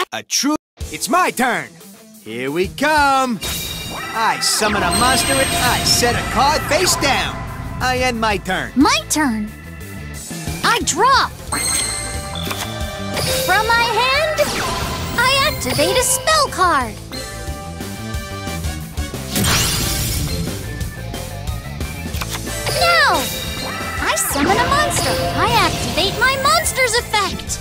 A true... It's my turn. Here we come. I summon a monster and I set a card face down. I end my turn. My turn. I draw. From my hand, I activate a spell card. Now, I summon a monster. I activate my monster's effect.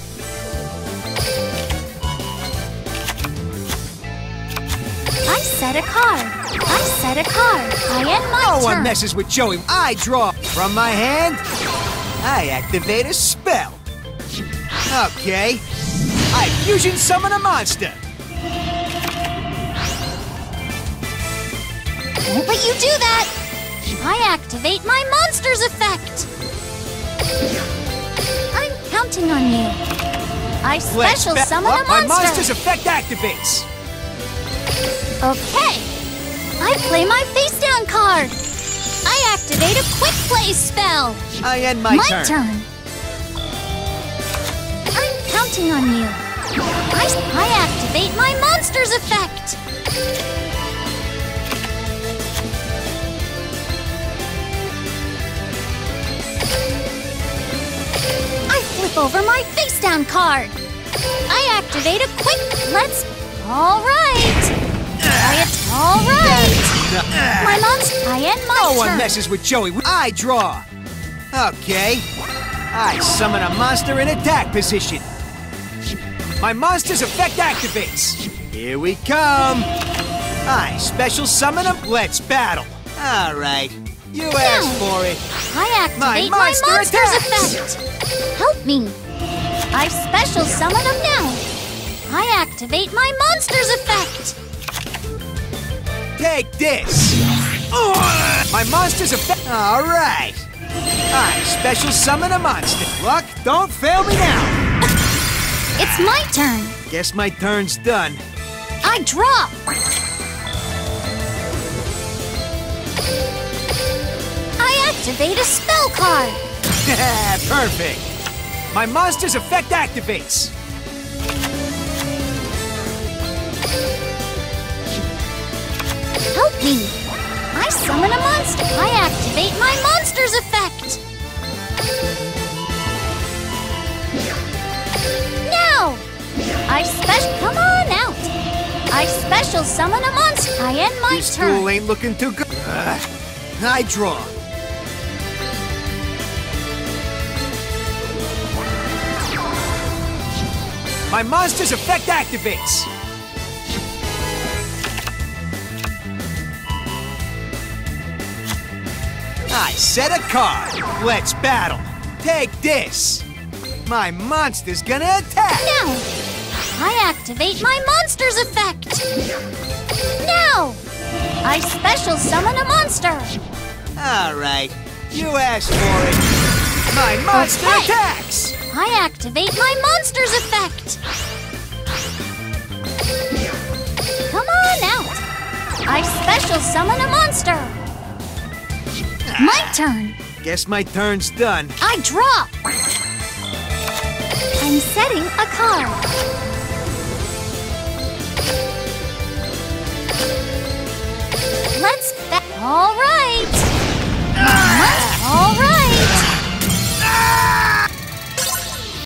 I set a card. I set a card. I end my turn. No one messes with Joey. I draw. From my hand, I activate a spell. Okay. I fusion summon a monster. Won't let you do that. I activate my monster's effect. I'm counting on you. I special summon a monster. My monster's effect activates. Okay. I play my face down card. I activate a quick play spell. I end my turn. My turn. I'm counting on you. I activate my monster's effect. I flip over my face down card. I activate a quick all right. All right. My monster. I end my turn. No one messes with Joey. I draw. Okay. I summon a monster in attack position. My monster's effect activates. Here we come. I special summon him. Let's battle. All right. You asked for it. I activate my monster's effect. Help me. I special summon him now. I activate my monster's effect. Take this! My monster's effect. All right. I special summon a monster. Luck, don't fail me now. It's my turn. Guess my turn's done. I draw. I activate a spell card. Perfect. My monster's effect activates. Help me! I summon a monster. I activate my monster's effect. Now! Come on out! I special summon a monster. I end my This turn. duel ain't looking too good. I draw. My monster's effect activates. I set a card. Let's battle. Take this. My monster's gonna attack. Now! I activate my monster's effect. Now! I special summon a monster. All right. You asked for it. My monster attacks. I activate my monster's effect. Come on out. I special summon a monster. My turn. Guess my turn's done. I draw. I'm setting a card. Let's all right. All right.